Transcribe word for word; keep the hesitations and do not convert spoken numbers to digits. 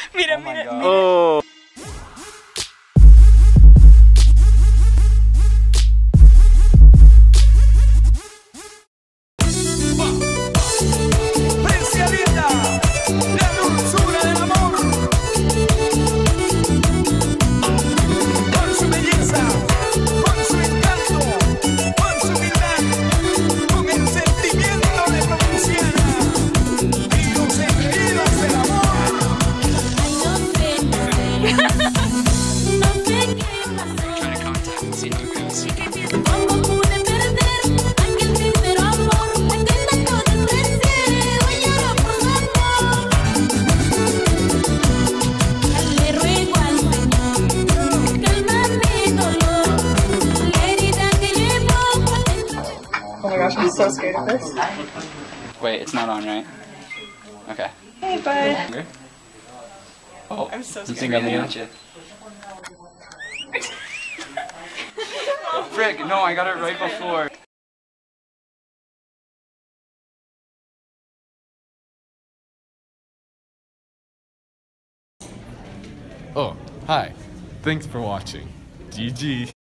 Mira, Oh my mira, God. mira. Oh. La dulzura del amor, con su belleza, con su encanto, con su humildad, con el sentimiento de provinciana y los secretos del amor. Ay, no sé, no sé, no sé qué pasó. ¿Cómo pude perder aquel sincero amor? Aquel tanto desprecié, hoy lloro por su amor. Le ruego al Señor, calma mi dolor, la herida que llevo dentro de mí. Oh my gosh, I'm so scared of this. Wait, it's not on, right? Okay. Hey, bud. Okay. Oh, I'm so you scared. think I'm at you? Frick, no, I got it right before. Oh, hi. Thanks for watching. G G.